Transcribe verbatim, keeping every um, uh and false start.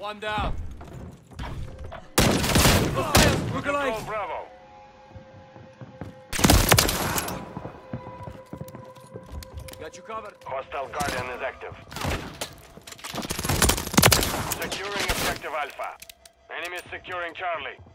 One down. Control Bravo. Got you covered. Hostile Guardian is active. Securing objective Alpha. Enemies securing Charlie.